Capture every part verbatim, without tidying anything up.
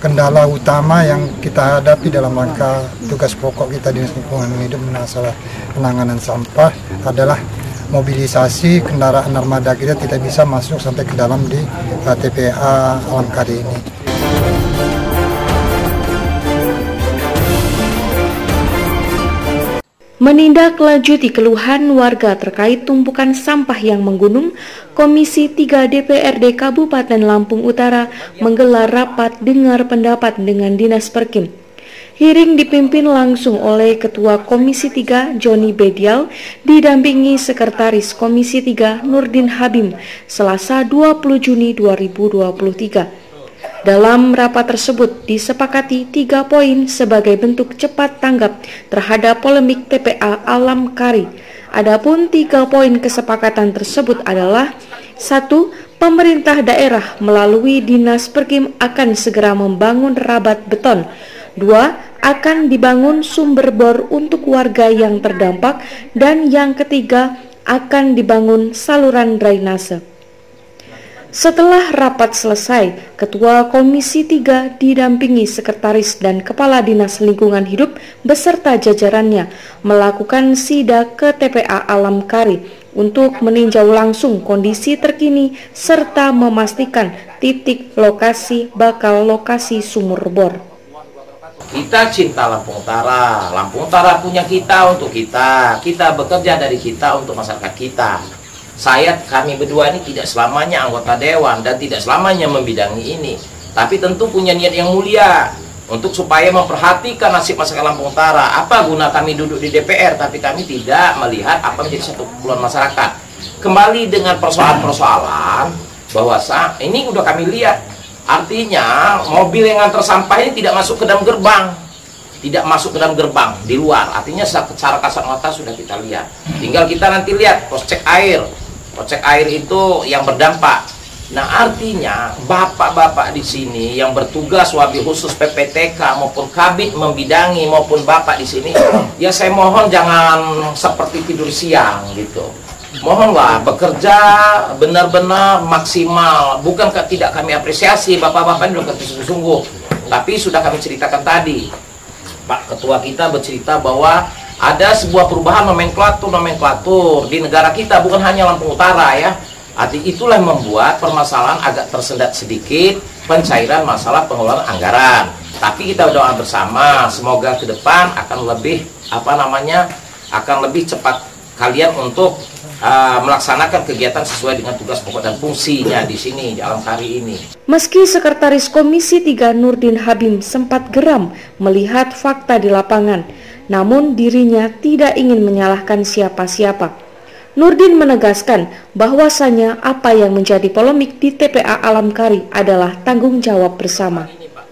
kendala utama yang kita hadapi dalam rangka tugas pokok kita Dinas Lingkungan Hidup masalah penanganan sampah adalah mobilisasi kendaraan armada kita tidak bisa masuk sampai ke dalam di uh, T P A Alam Kari ini. Menindaklanjuti keluhan warga terkait tumpukan sampah yang menggunung, Komisi tiga D P R D Kabupaten Lampung Utara menggelar rapat dengar pendapat dengan Dinas Perkim. Hearing dipimpin langsung oleh Ketua Komisi tiga Joni Bedial didampingi Sekretaris Komisi tiga Nurdin Habim Selasa dua puluh Juni dua ribu dua puluh tiga. Dalam rapat tersebut disepakati tiga poin sebagai bentuk cepat tanggap terhadap polemik T P A Alam Kari. Adapun tiga poin kesepakatan tersebut adalah: satu. Pemerintah daerah melalui Dinas Perkim akan segera membangun rabat beton. Dua. Akan dibangun sumber bor untuk warga yang terdampak. Dan yang ketiga, akan dibangun saluran drainase. Setelah rapat selesai, Ketua Komisi tiga didampingi Sekretaris dan Kepala Dinas Lingkungan Hidup beserta jajarannya melakukan sidak ke T P A Alam Kari untuk meninjau langsung kondisi terkini serta memastikan titik lokasi bakal lokasi sumur bor. Kita cinta Lampung Utara, Lampung Utara punya kita untuk kita, kita bekerja dari kita untuk masyarakat kita. Saya, kami berdua ini tidak selamanya anggota dewan dan tidak selamanya membidangi ini, tapi tentu punya niat yang mulia untuk supaya memperhatikan nasib masyarakat Lampung Utara. Apa guna kami duduk di D P R tapi kami tidak melihat apa menjadi satu keperluan masyarakat. Kembali dengan persoalan-persoalan bahwa saat ini udah kami lihat, artinya mobil yang ngantar sampah ini tidak masuk ke dalam gerbang. Tidak masuk ke dalam gerbang, di luar. Artinya secara kasat mata sudah kita lihat. Tinggal kita nanti lihat pos cek air. Pos cek air itu yang berdampak. Nah, artinya bapak-bapak di sini yang bertugas wabil khusus P P T K maupun Kabid membidangi maupun bapak di sini, ya saya mohon jangan seperti tidur siang gitu. Mohonlah bekerja benar-benar maksimal. Bukan tidak kami apresiasi bapak-bapak ini sudah sungguh-sungguh, tapi sudah kami ceritakan tadi. Pak Ketua kita bercerita bahwa ada sebuah perubahan nomenklatur-nomenklatur di negara kita, bukan hanya Lampung Utara ya. Arti itulah yang membuat permasalahan agak tersendat sedikit pencairan masalah pengelolaan anggaran. Tapi kita berdoa bersama, semoga ke depan akan lebih apa namanya akan lebih cepat kalian untuk uh, melaksanakan kegiatan sesuai dengan tugas pokok dan fungsinya di sini di Alam Kari ini. Meski Sekretaris Komisi tiga Nurdin Habim sempat geram melihat fakta di lapangan, namun dirinya tidak ingin menyalahkan siapa-siapa. Nurdin menegaskan bahwasanya apa yang menjadi polemik di T P A Alam Kari adalah tanggung jawab bersama.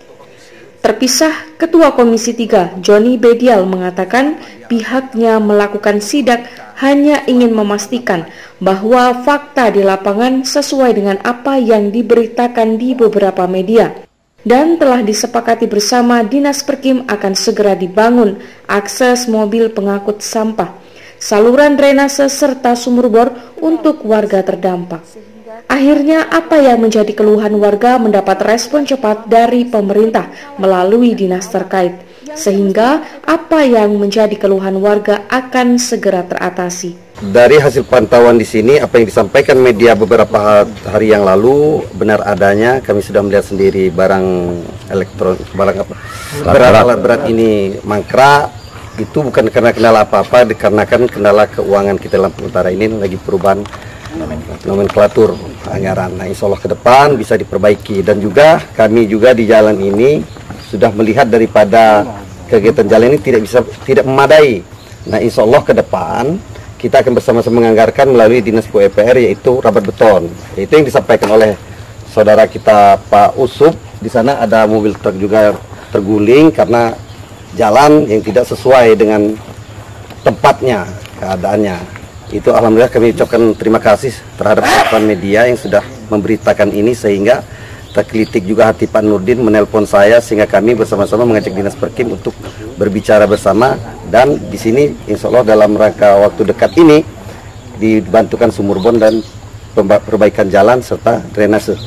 Terpisah, Ketua Komisi tiga Joni Bedial mengatakan pihaknya melakukan sidak hanya ingin memastikan bahwa fakta di lapangan sesuai dengan apa yang diberitakan di beberapa media. Dan telah disepakati bersama Dinas Perkim akan segera dibangun akses mobil pengangkut sampah, saluran drainase serta sumur bor untuk warga terdampak. Akhirnya apa yang menjadi keluhan warga mendapat respon cepat dari pemerintah melalui dinas terkait, sehingga apa yang menjadi keluhan warga akan segera teratasi. Dari hasil pantauan di sini, apa yang disampaikan media beberapa hari yang lalu benar adanya. Kami sudah melihat sendiri barang elektron, barang apa, berat alat berat ini mangkrak. Itu bukan karena kendala apa-apa, dikarenakan kendala keuangan kita Lampung Utara ini lagi perubahan nomenklatur anggaran. Nah, insya Allah ke depan bisa diperbaiki. Dan juga kami juga di jalan ini sudah melihat daripada kegiatan jalan ini tidak bisa tidak memadai. Nah, insya Allah ke depan kita akan bersama-sama menganggarkan melalui Dinas P U P R yaitu rabat beton. Itu yang disampaikan oleh saudara kita Pak Usup. Di sana ada mobil truk juga terguling karena jalan yang tidak sesuai dengan tempatnya, keadaannya. Itu alhamdulillah kami ucapkan terima kasih terhadap teman media yang sudah memberitakan ini, sehingga terkelitik juga hati Pak Nurdin menelpon saya, sehingga kami bersama-sama mengajak Dinas Perkim untuk berbicara bersama. Dan di sini insya Allah dalam rangka waktu dekat ini dibantukan sumur bor dan perbaikan jalan serta drainase.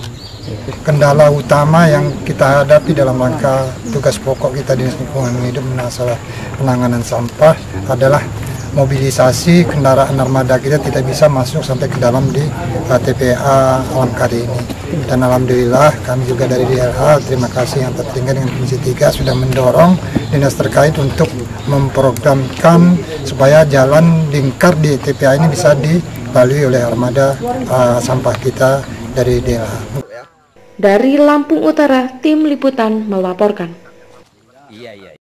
Kendala utama yang kita hadapi dalam rangka tugas pokok kita Dinas Lingkungan Hidup masalah penanganan sampah adalah mobilisasi kendaraan armada kita tidak bisa masuk sampai ke dalam di uh, T P A Alam Kari ini. Dan alhamdulillah kami juga dari D L H, terima kasih yang tertinggal dengan Komisi tiga sudah mendorong dinas terkait untuk memprogramkan supaya jalan lingkar di T P A ini bisa dilalui oleh armada uh, sampah kita dari D L H. Dari Lampung Utara, tim liputan melaporkan.